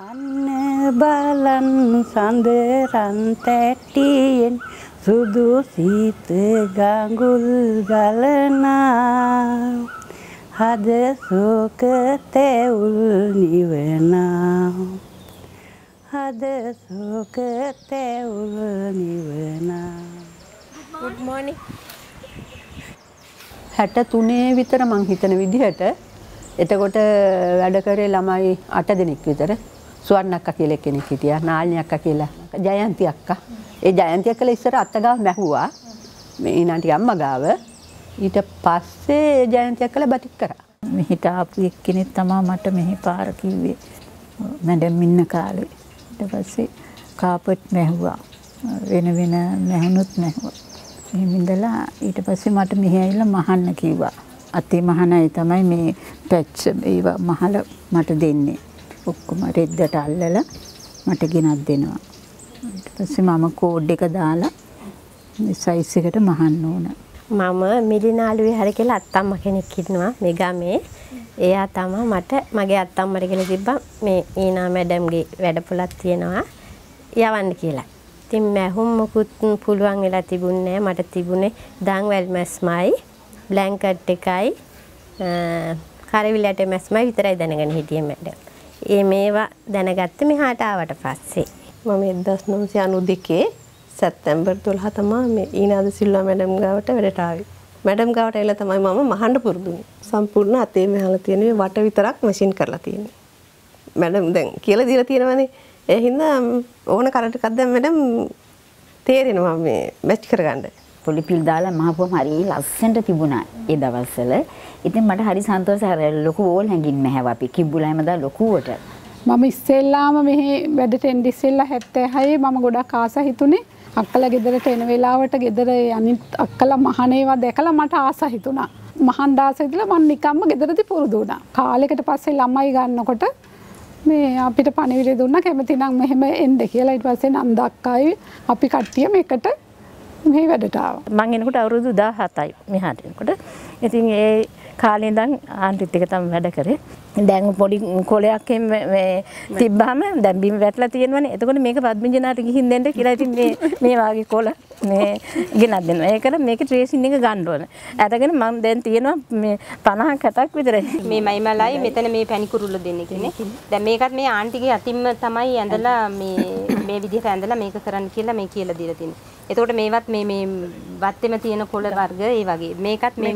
අන්න බලන් සඳරන් තැටියෙන් සුදු සීත ගඟුල් ගලනා හද සෝක තැවුල් නිවනා හද සෝක තැවුල් නිවනා. Good morning. 63 විතර මං හිතන විදිහට එතකොට වැඩ කරේ ළමයි 8 දෙනෙක් විතර. සුවර්ණ අක්කා කියලා කෙනෙක් හිටියා, නාලිනී අක්කා කියලා, ජයන්ති අක්කා. ඒ ජයන්ති අක්කලා ඉස්සර අත්තගාව මැහුවා. මේ ඊනාටි අම්මා ගාව. ඊට පස්සේ ජයන්ති අක්කලා බතික් කරා. මෙහිට ආපු එක්කෙනෙක් තමයි මට මෙහි පාර කිව්වේ. මැඩම් ඉන්න කාලේ. ඊට පස්සේ කාපට් මැහුවා. වෙන මැහුනොත් මැහුවා. එහෙම ඉඳලා ඊට පස්සේ මට මෙහි ඇවිල්ලා මහන්න කිව්වා. අතේ මහනයි තමයි මේ පැච් ඒවා මහල මට දෙන්නේ. ඔක්කොම රෙද්දට අල්ලලා මට ගෙනත් දෙනවා. ඊට පස්සේ මම කෝඩ් එක දාලා මේ සයිස් එකට මහන්න ඕන. මම මිලිනා අලුවිහාර කියලා අත්තම්ම කෙනෙක් ඉන්නවා මේ ගමේ. එයා තමයි මට මගේ අත්තම්මට කියලා තිබ්බා මේ ඊනා මැඩම්ගේ වැඩපොලක් තියෙනවා යවන්න කියලා. ඉතින් මැහුම් මොකුත් පුළුවන් වෙලා තිබුණේ නැහැ. මට තිබුණේ දාංවැල් මැස්මයි බ්ලැන්කට් එකයි කරවිලට මැස්මයි විතරයි දැනගෙන හිටියේ මැඩම්. මේවා දැනගත්තේ මෙහාට ආවට පස්සේ. මම 1992 සැප්තැම්බර් 12 තමයි මේ ඊනා ද සිල්වා මැඩම් ගාවට වැඩට ආවේ. මැඩම් ගාවට ඇවිල්ලා තමයි මම මහන්න පුරුදුනේ. සම්පූර්ණ අතේ මෙහාලා තියෙන මේ වට විතරක් මැෂින් කරලා තියෙන්නේ. මැඩම් දැන් කියලා දීලා තියෙනවානේ. ඒ හින්දා ඕන කරට එකක් දැන් මැඩම් තේරෙනවා මේ මැච් කරගන්න. පොලිපිල් දාලා මහපුවම හරි ලස්සනට තිබුණා ඒ දවස්වල. ඉතින් මට හරි සන්තෝෂයි. හරි ලොකු ඕල් හැංගින්න හැව අපි කිඹුලා හැමදා ලොකුවට. මම ඉස්සෙල්ලාම මෙහි වැඩට එන්න ඉස්සෙල්ලා 76 මම ගොඩක් ආස හිතුනේ. අක්කලා ගෙදරට එන වෙලාවට ගෙදර අනිත් අක්කලා මහණේවා දැකලා මට ආස හිතුණා. මහන් දාස හිතලා මම නිකම්ම ගෙදරදී පුරුදු වුණා. කාලෙකට පස්සේ ළමයි ගන්නකොට මේ අපිට පණිවිඩය දුන්නා කැමති නම් මෙහෙම එන්න කියලා. ඊට පස්සේ නන්ද අක්කයි අපි කට්ටියම එකට මේ වැඩට ආවා. මං එනකොට අවුරුදු 17යි මෙහාට එනකොට. ඉතින් ඒ කාලේ ඉඳන් ආන්ටිත් එක තමයි වැඩ කරේ. දැන් පොඩි කොලයක් මේ තිබ්බාම දැන් බිම වැටලා තියෙනවනේ. එතකොට මේක පද්මින්ජනාට ගිහින් දෙන්න කියලා ඉතින් මේ වාගේ කොල මේ ගෙනත් දෙනවා. ඒකල මේකේ ට්‍රේසින් එක ගන්න ඕන. අරගෙන මම දැන් තියෙනවා මේ 50ක් 60ක් විතර. මේ මයිමලයි මෙතන මේ පැණි කුරුල්ල දෙන්නේ කියන්නේ. දැන් මේකත් මේ ආන්ටිගේ අතින්ම තමයි ඇඳලා මේ විදිහට ඇඳලා මේක කරන්න කියලා මේ කියලා දීලා තියෙන්නේ. එතකොට මේවත් මේ වත්තෙම තියෙන කොළ වර්ග ඒ වගේ. මේකත් මේ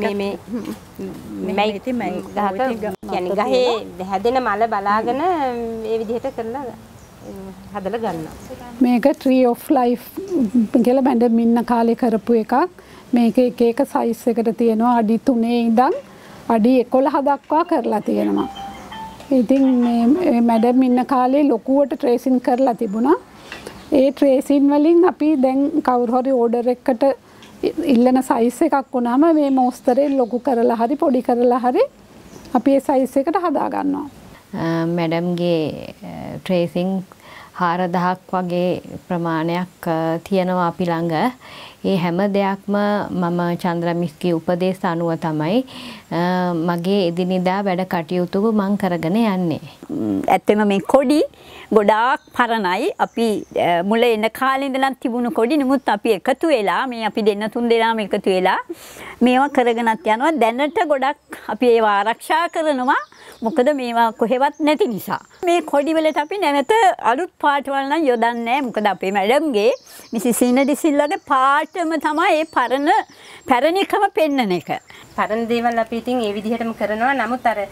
ගහක කියන්නේ ගහේ හැදෙන මල බලාගෙන මේ විදිහට කරලා හදලා ගන්නවා. මේක tree of life කියලා මැඩම් ඉන්න කාලේ කරපු එකක්. මේක එක එක සයිස් එකට තියෙනවා. අඩි 3 ඉඳන් අඩි 11 දක්වා කරලා තියෙනවා. ඉතින් මේ මැඩම් ඉන්න කාලේ ලොකුවට ට්‍රේසින් කරලා තිබුණා. ඒ ට්‍රේසින් වලින් අපි දැන් කවුරු හරි ඕඩර් එකකට ඉල්ලන සයිස් එකක් වුණාම මේ මෝස්තරේ ලොකු කරලා හරි පොඩි කරලා හරි අපි ඒ සයිස් එකට හදා ගන්නවා. මැඩම්ගේ ට්‍රේසින් 4000ක් වගේ ප්‍රමාණයක් තියෙනවා අපි ළඟ. ඒ හැම දෙයක්ම මම චන්ද්‍රමිස්ගේ උපදේශ අනුව තමයි මගේ එදිනෙදා වැඩ කටයුතු මං කරගෙන යන්නේ. ඇත්තම මේ කොඩි ගොඩාක් පරණයි. අපි මුල එන කාලේ ඉඳලා තිබුණු කොඩි. නමුත් අපි එකතු වෙලා මේ අපි දෙන්න තුන් දෙනාම එකතු වෙලා මේවා කරගෙනත් යනවා. දැනට ගොඩක් අපි ඒවා ආරක්ෂා කරනවා. මොකද මේවා කොහෙවත් නැති නිසා. මේ කොඩි වලට අපි නැවත අලුත් පාට වල නම් යොදන්නේ නැහැ. මොකද අපේ මැඩම්ගේ මිසිස් ඊනා ඩි සිල්වාගේ පාටම තමයි ඒ පැරණිකම පෙන්නන එක. පරණ දේවල් අපි ඉතින් ඒ විදිහටම කරනවා. නමුත් අර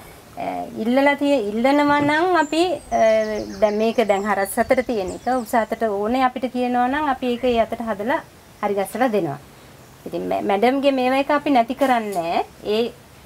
ඉල්ලනවා නම් අපි දැන් මේක දැන් හරස් අතට තියෙන එක උස අතට ඕනේ අපිට කියනවා නම් අපි ඒක ඒ අතට හදලා හරි ගස්සලා දෙනවා. ඉතින් මැඩම්ගේ මේවා එක අපි නැති කරන්නේ ඒ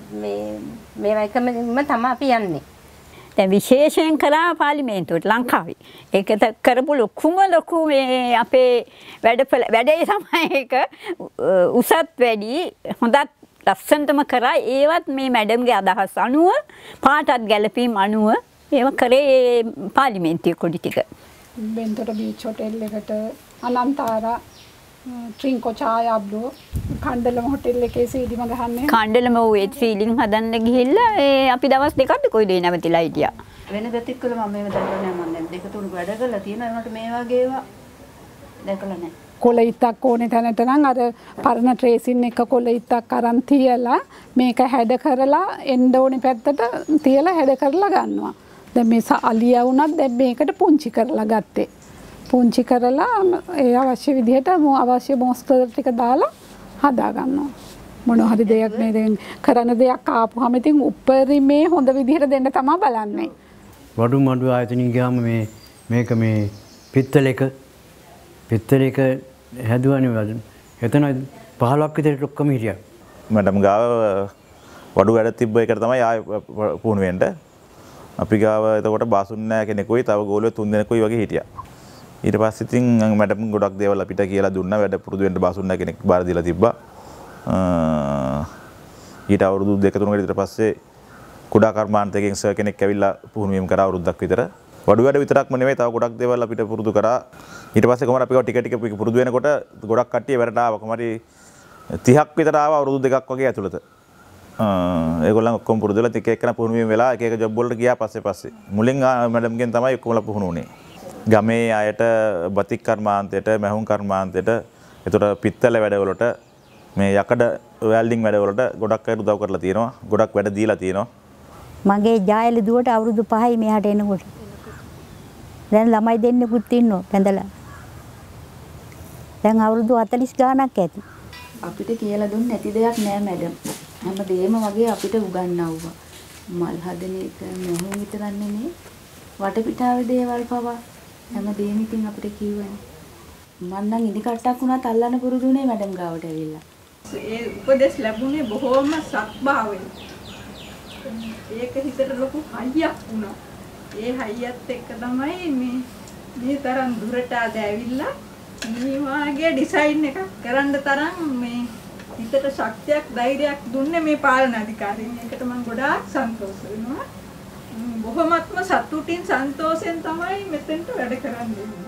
මේවා එකම තමයි අපි යන්නේ. දැන් විශේෂයෙන් කරා පාර්ලිමේන්තුවට ලංකාවේ. ඒක කරපු ලොකු මේ අපේ වැඩේ තමයි ඒක උසත් වැඩි හොඳත් ලස්සනටම කරා. ඒවත් මේ මැඩම්ගේ අදහස් අනුව පාටත් ගැලපීම් අනුව ඒව කරේ පාර්ලිමේන්තුවේ කොඩි ටික. බෙන්තොට බීච් හොටෙල් එකට අනන්තාරා ට්‍රින්කෝ ඡායා බ්ලෝ කණ්ඩලම හොටෙල් එකේ සීඩිම ගහන්නේ. කණ්ඩලම ඔය සීලින් හදන්න ගිහිල්ලා අපි දවස් දෙකක් කොයිද නැවතිලා හිටියා. වෙන බැතික් වල මම මේව දැකලා නැහැ. මම දැන් දෙක තුන වැඩ කරලා තියෙනවා. ඒකට මේ වගේ ඒවා දැකලා නැහැ. කොළ ඉත්තක් ඕනේ තැනට නම් අර පරණ ට්‍රේසින් එක කොළ ඉත්තක් අරන් තියලා මේක හැඩ කරලා එන්න ඕනේ පැත්තට තියලා හැඩ කරලා ගන්නවා. දැන් මේ අලියා වුණත් දැන් මේකට පුංචි කරලා ගත්තේ. පුංචි කරලා ඒ අවශ්‍ය විදිහට අවශ්‍ය මොස්තර ටික දාලා හදා ගන්නවා. මොන හරි දෙයක් මේ දැන් කරන දෙයක් ආපුවම ඉතින් උපරිමේ හොඳ විදිහට දෙන්න තමයි බලන්නේ. වඩු මඩු ආයතනින් ගියාම මේක මේ පිත්තලයක හැදුවනේ එතන 15ක් විතර ඔක්කොම හිටියා. මැඩම් ගාව වඩු වැඩ තිබ්බ එකට තමයි ආය පුහුණු වෙන්න. අපි ගාව එතකොට බාසුන්නෑ කෙනෙකුයි තව ගෝලුවෝ 3 දෙනෙකුයි වගේ හිටියා. ඊට පස්සේ ඉතින් මැඩම් ගොඩක් දේවල් අපිට කියලා දුන්නා. වැඩ පුරුදු වෙන්න බාසුන්නෑ කෙනෙක් බාර දීලා තිබ්බා. ඊට අවුරුදු 2-3 කට පස්සේ කුඩා කර්මාන්තයකින් සර් කෙනෙක් ඇවිල්ලා පුහුණු වීම කරා අවුරුද්දක් විතර. වඩු වැඩ විතරක්ම නෙමෙයි තව ගොඩක් දේවල් අපිට පුරුදු කරා. ඊට පස්සේ කොහොමද අපි ටික ටික පුරුදු වෙනකොට ගොඩක් කට්ටිය වැඩට ආවා. කොහොමද 30ක් විතර ආවා අවුරුදු 2ක් වගේ ඇතුළත. ඒගොල්ලන් ඔක්කොම පුරුදු වෙලා ටික එකන පුහුණු වීම වෙලා එක එක ජොබ් වලට ගියා පස්සේ. මුලින් මැඩම්ගෙන් තමයි ඔක්කොමලා පුහුණු වුණේ. ගමේ අයට බතික් කර්මාන්තයට, මැහුම් කර්මාන්තයට, ඒතර පිත්තල වැඩවලට, මේ යකඩ වෙල්ඩින් වැඩවලට ගොඩක් අය උදව් කරලා තියෙනවා. ගොඩක් වැඩ දීලා තියෙනවා. මගේ ජායලි දුවට අවුරුදු 5යි මෙහාට එනකොට. දැන් ළමයි දෙන්නෙකුත් ඉන්නවා පැඳලා. දැන් අවුරුදු 40 ගාණක් ඇති. අපිට කියලා දුන්නේ නැති දෙයක් නෑ මැඩම්. හැමදේම වගේ අපිට උගන්වුවා. මල් හදන එක මොහොම විතරක් නෙමෙයි. වටපිටාවේ දේවල් පවා හැමදේම ඉතින් අපිට කිව්වනේ. මම නම් ඉදි කට්ටක් වුණත් අල්ලන්න පුරුදුනේ මැඩම් ගාවට ඇවිල්ලා. ඒ උපදෙස් ලැබුණේ බොහෝම සත්භාවයෙන්. ඒක හිතට ලොකු හයියක් වුණා. ඒ හයියත් එක්ක තමයි මේ තරම් දුරට ඇවිල්ලා මේ වාගේ ඩිසයින් එකක් කරන්න තරම් මේ හිතට ශක්තියක් ධෛර්යයක් දුන්නේ මේ පාලන අධිකාරියෙන්. ඒකට මම ගොඩාක් සන්තෝෂ වෙනවා. බොහොමත්ම සතුටින් සන්තෝෂෙන් තමයි මෙතෙන්ට වැඩ කරන්නේ.